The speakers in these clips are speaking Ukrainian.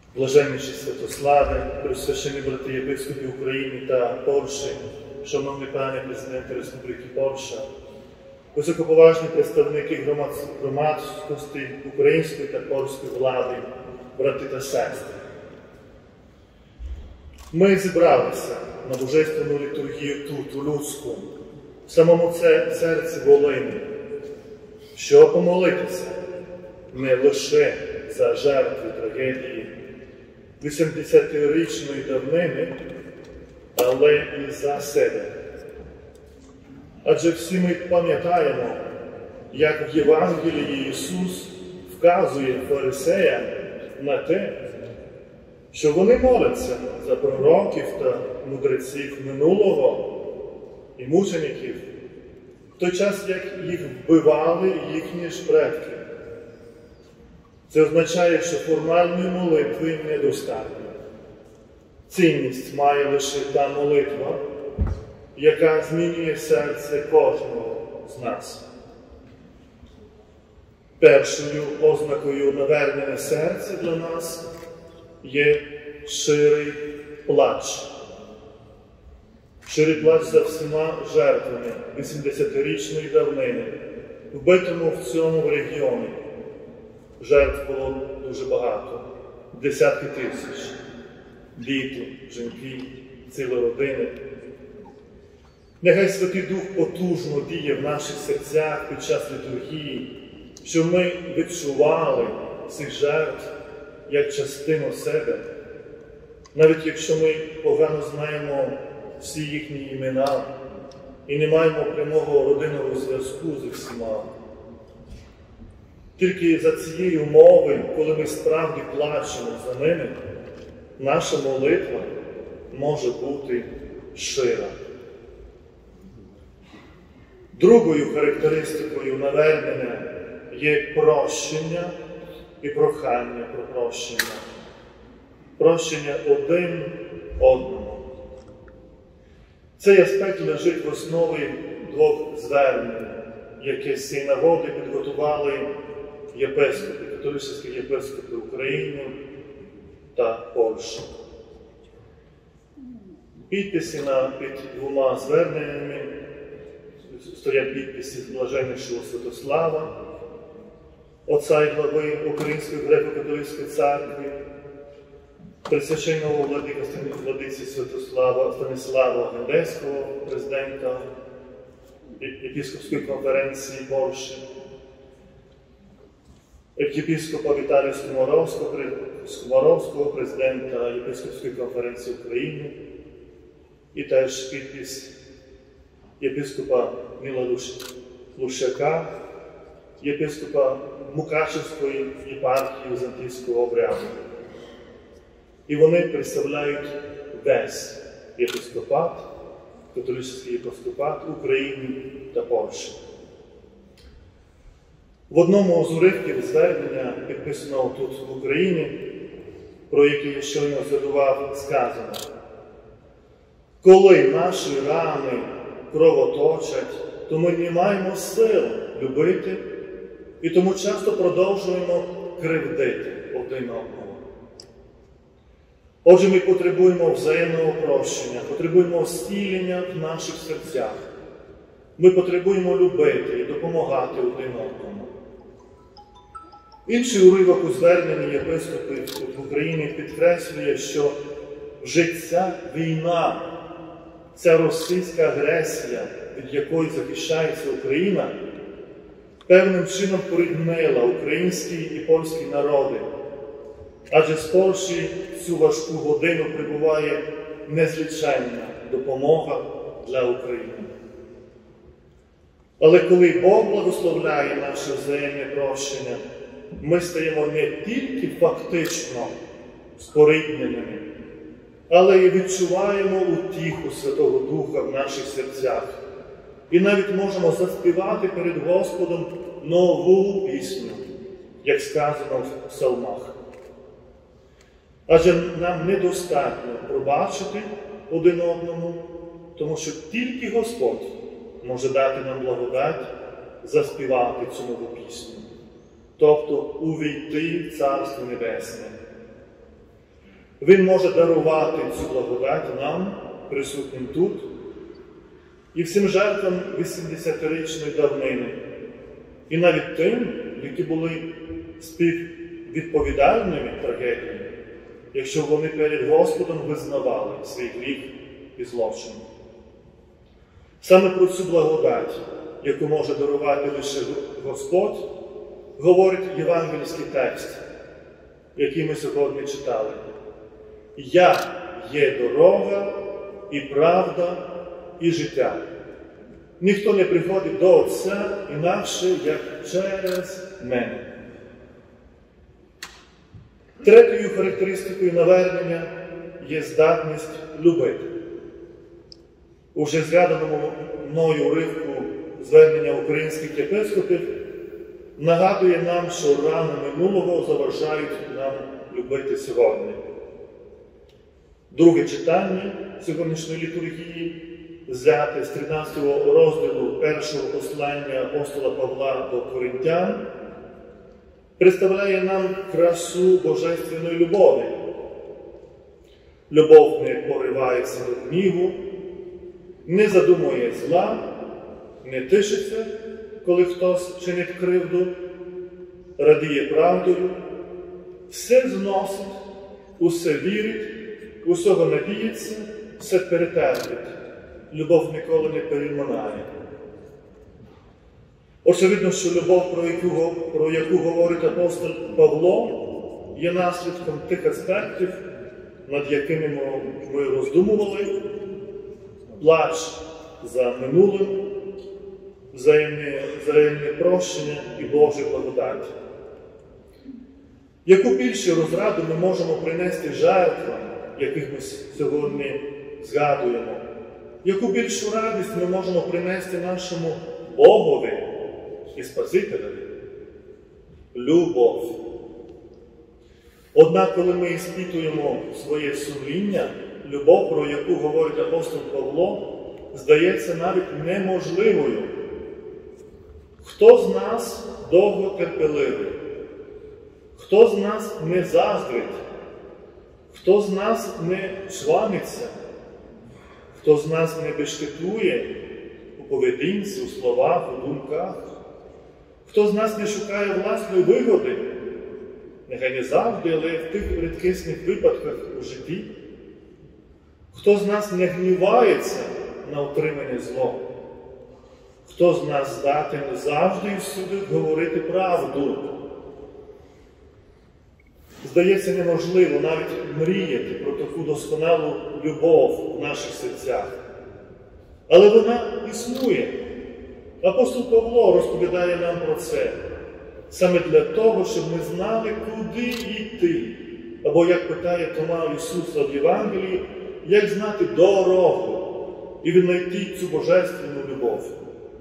Блаженніші Святославе, Преосвящені брати єпископи України та Польщі, шановний пане президенте Республіки Польща, високоповажні представники громадськості української та польської влади, брати та сестри. Ми зібралися на божественну літургію тут, у Луцьку, в самому серці Волині, щоб помолитися не лише за жертви трагедії 80-річної давнини, але і за себе. Адже всі ми пам'ятаємо, як в Євангелії Ісус вказує фарисеям на те, що вони моляться за пророків та мудреців минулого і мучеників, в той час, як їх вбивали їхні ж предки. Це означає, що формальної молитви недостатньо. Цінність має лише та молитва, яка змінює серце кожного з нас. Першою ознакою навернене серце для нас є щирий плач. Щирий плач за всіма жертвами 80-річної давнини, вбитому в цьому регіоні. Жертв було дуже багато, десятки тисяч. Діти, жінки, цілі родини. Нехай Святий Дух потужно діє в наших серцях під час літургії, щоб ми відчували цих жертв як частину себе, навіть якщо ми погано знаємо всі їхні імена і не маємо прямого родинного зв'язку з всіма. Тільки за цієї умови, коли ми справді плачемо за ними, наша молитва може бути щира. Другою характеристикою навернення є прощення і прохання про прощення. Прощення один одному. Цей аспект лежить в основі двох звернень, які з цієї нагоди підготували єпископи, католицькі єпископи України та Польщі. Підписи під двома зверненнями стоять підписи Блаженнішого Святослава, отця і глави Української греко-католицької церкви, Пресвященного владиці Станіслава Гендецького, президента Єпископської конференції Польщі, єпископа Віталія Скоморовського, президента Єпископської конференції України, і теж підпис єпископа Міла Лущака, єпископа Мукачевської єпархії Візантійського обряду. І вони представляють весь єпископат, католицький єпископат України та Польщі. В одному з уривків звернення, підписаного тут в Україні, про який я щойно згадував, сказано: «Коли наші рани кровоточать, то ми не маємо сил любити і тому часто продовжуємо кривдити один одного». Отже, ми потребуємо взаємного прощення, потребуємо зцілення в наших серцях. Ми потребуємо любити і допомагати один одному. Інший уривок у зверненні єпископів в Україні підкреслює, що вже ця війна, ця російська агресія, від якої захищається Україна, певним чином поріднила українські і польські народи. Адже з Польщі в цю важку годину прибуває незліченна допомога для України. Але коли Бог благословляє наше взаємне прощення, ми стаємо не тільки фактично спорідненими, але й відчуваємо утіху Святого Духа в наших серцях. І навіть можемо заспівати перед Господом нову пісню, як сказано в псалмах. Адже нам недостатньо пробачити один одному, тому що тільки Господь може дати нам благодать заспівати цю нову пісню, тобто увійти в Царство Небесне. Він може дарувати цю благодать нам, присутнім тут, і всім жертвам 80-річної давнини, і навіть тим, які були співвідповідальними трагедіями, якщо вони перед Господом визнавали свій гріх і злочин. Саме про цю благодать, яку може дарувати лише Господь, говорить євангельський текст, який ми сьогодні читали. «Я є дорога і правда і життя. Ніхто не приходить до Отця інакше, як через мене». Третьою характеристикою навернення є здатність любити. Уже згаданому мною уривку звернення українських єпископів нагадує нам, що рани минулого заважають нам любити сьогодні. Друге читання сьогоднішньої літургії, взяте з 13 розділу першого послання апостола Павла до Коринтян, представляє нам красу божественної любові. Любов не поривається до гніву, не задумує зла, не тишиться, коли хтось чинить кривду, радіє правдою, все зносить, усе вірить, усього надіється, все перетерпить. Любов ніколи не переминає. Очевидно, що любов, про яку говорить апостол Павло, є наслідком тих аспектів, над якими ми роздумували: плач за минулим, взаємне прощення і Божа благодать. Яку більше розраду ми можемо принести жертвам, яких ми сьогодні згадуємо? Яку більшу радість ми можемо принести нашому Богові і Спасителеві? Любов. Однак, коли ми іспитуємо своє сумління, любов, про яку говорить апостол Павло, здається навіть неможливою. Хто з нас довго терпеливий? Хто з нас не заздрить? Хто з нас не чваниться? Хто з нас не бешкетує у поведінці, у словах, у думках? Хто з нас не шукає власної вигоди? Нехай не завжди, але в тих рідкісних випадках у житті. Хто з нас не гнівається на отримане зло? Хто з нас здатен завжди і всюди говорити правду? Здається, неможливо навіть мріяти про таку досконалу любов в наших серцях. Але вона існує. Апостол Павло розповідає нам про це. Саме для того, щоб ми знали, куди йти. Або, як питає Тома Ісуса в Євангелії, як знати дорогу і віднайти цю божественну любов.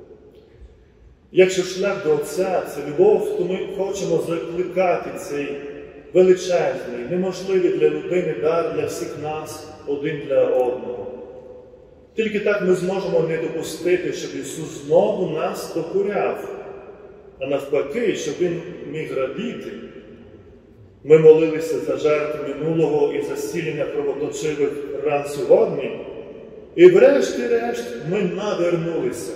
Якщо шлях до Отця – це любов, то ми хочемо закликати цей величезний, неможливий для людини дар для всіх нас, один для одного. Тільки так ми зможемо не допустити, щоб Ісус знову нас докоряв, а навпаки, щоб Він міг радіти. Ми молилися за жертви минулого і за зцілення кровоточивих ран сьогодні, і врешті-решт ми навернулися.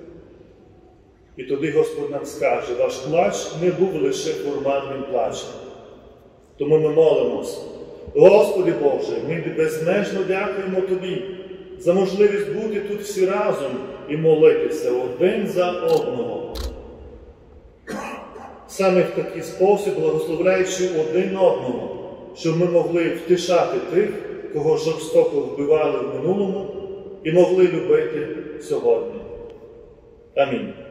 І тоді Господь нам скаже: ваш плач не був лише формальним плачем. Тому ми молимось: Господи Боже, ми безмежно дякуємо Тобі за можливість бути тут всі разом і молитися один за одного. Саме в такий спосіб, благословляючи один одного, щоб ми могли втішати тих, кого жорстоко вбивали в минулому, і могли любити сьогодні. Амінь.